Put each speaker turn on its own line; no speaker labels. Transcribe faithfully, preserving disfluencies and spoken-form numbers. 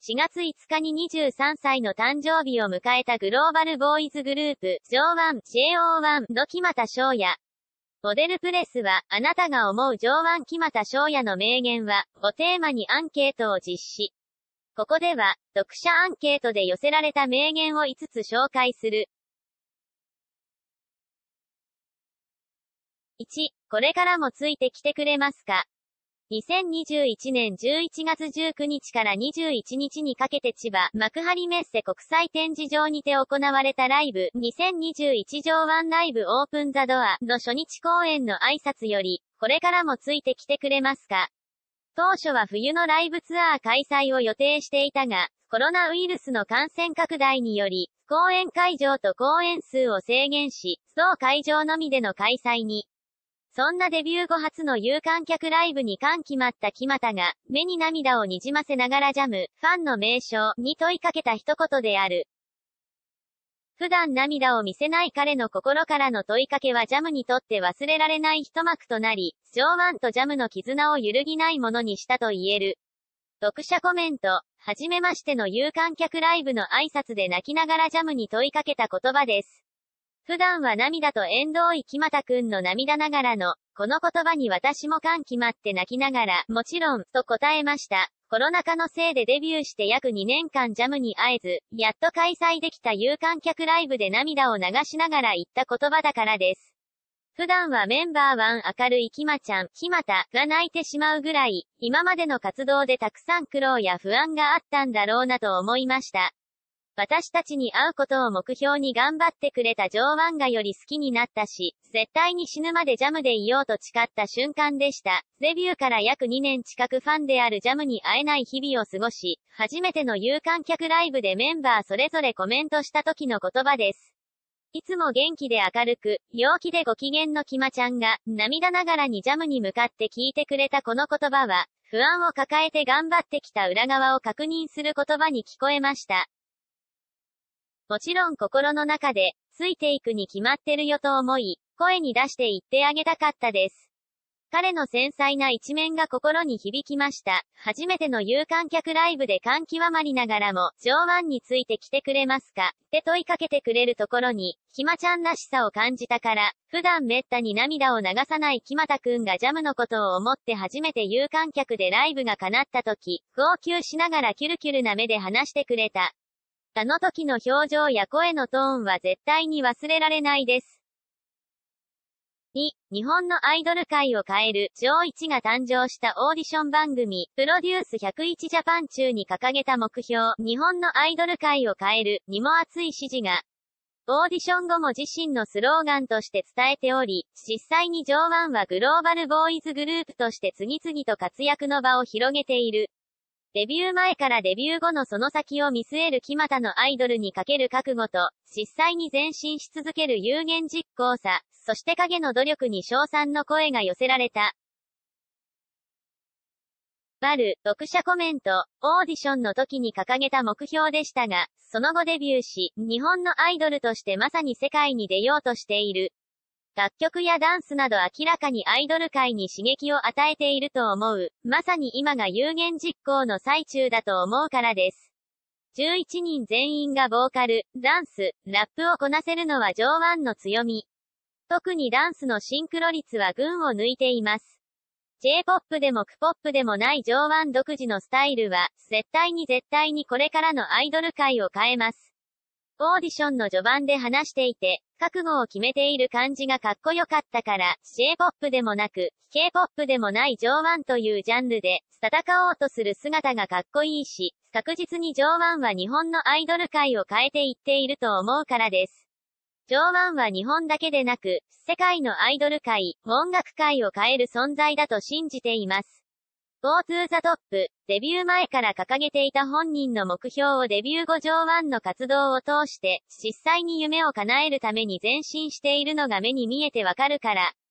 しがついつかににじゅうさんさいの誕生日を迎えたグローバルボーイズグループ、ジョーワン、ジェイオーワン の木俣翔也。モデルプレスは、あなたが思うジョーワン木俣翔也の名言は、をテーマにアンケートを実施。ここでは、読者アンケートで寄せられた名言をいつつ紹介する。いち、これからもついてきてくれますか？にせんにじゅういちねんじゅういちがつじゅうくにちからにじゅういちにちにかけて千葉、幕張メッセ国際展示場にて行われたライブ、にせんにじゅういちジョーワンライブオープンザドアの初日公演の挨拶より、これからもついてきてくれますか？当初は冬のライブツアー開催を予定していたが、コロナウイルスの感染拡大により、公演会場と公演数を制限し、同会場のみでの開催に。そんなデビュー後初の有観客ライブに感極まった木俣が、目に涙をにじませながらジャム、ファンの名称に問いかけた一言である。普段涙を見せない彼の心からの問いかけはジャムにとって忘れられない一幕となり、ジョーワンとジャムの絆を揺るぎないものにしたと言える。読者コメント、はじめましての有観客ライブの挨拶で泣きながらジャムに問いかけた言葉です。普段は涙と縁遠い木俣くんの涙ながらの、この言葉に私も感極まって泣きながら、もちろん、と答えました。コロナ禍のせいでデビューして約にねんかんジャムに会えず、やっと開催できた有観客ライブで涙を流しながら言った言葉だからです。普段はメンバーワン明るいきまちゃん、木俣が泣いてしまうぐらい、今までの活動でたくさん苦労や不安があったんだろうなと思いました。私たちに会うことを目標に頑張ってくれたジョーワンがより好きになったし、絶対に死ぬまでジャムでいようと誓った瞬間でした。デビューから約にねん近くファンであるジャムに会えない日々を過ごし、初めての有観客ライブでメンバーそれぞれコメントした時の言葉です。いつも元気で明るく、陽気でご機嫌のきまちゃんが、涙ながらにジャムに向かって聞いてくれたこの言葉は、不安を抱えて頑張ってきた裏側を確認する言葉に聞こえました。もちろん心の中で、ついていくに決まってるよと思い、声に出して言ってあげたかったです。彼の繊細な一面が心に響きました。初めての有観客ライブで感極まりながらも、ジョーワンについて来てくれますかって問いかけてくれるところに、きまちゃんらしさを感じたから、普段めったに涙を流さない木俣くんがジャムのことを思って初めて有観客でライブが叶った時、号泣しながらキュルキュルな目で話してくれた。あの時の表情や声のトーンは絶対に忘れられないです。に、日本のアイドル界を変える、ジョーワンが誕生したオーディション番組、プロデュースひゃくいちジャパン中に掲げた目標、日本のアイドル界を変える、にも熱い支持が、オーディション後も自身のスローガンとして伝えており、実際にジョーワンはグローバルボーイズグループとして次々と活躍の場を広げている。デビュー前からデビュー後のその先を見据える木俣のアイドルにかける覚悟と、実際に前進し続ける有言実行さ、そして影の努力に称賛の声が寄せられた。丸、読者コメント、オーディションの時に掲げた目標でしたが、その後デビューし、日本のアイドルとしてまさに世界に出ようとしている。楽曲やダンスなど明らかにアイドル界に刺激を与えていると思う。まさに今が有言実行の最中だと思うからです。じゅういちにん全員がボーカル、ダンス、ラップをこなせるのはジョーワンの強み。特にダンスのシンクロ率は群を抜いています。J-ポップ でも K-ポップ でもないジョーワン独自のスタイルは、絶対に絶対にこれからのアイドル界を変えます。オーディションの序盤で話していて、覚悟を決めている感じがかっこよかったから、J-ポップ でもなく、K-ポップ でもないジョーワンというジャンルで、戦おうとする姿がかっこいいし、確実にジョーワンは日本のアイドル界を変えていっていると思うからです。ジョーワンは日本だけでなく、世界のアイドル界、音楽界を変える存在だと信じています。Go to the top、デビュー前から掲げていた本人の目標をデビュー後ジョーワンの活動を通して、実際に夢を叶えるために前進しているのが目に見えてわかるから、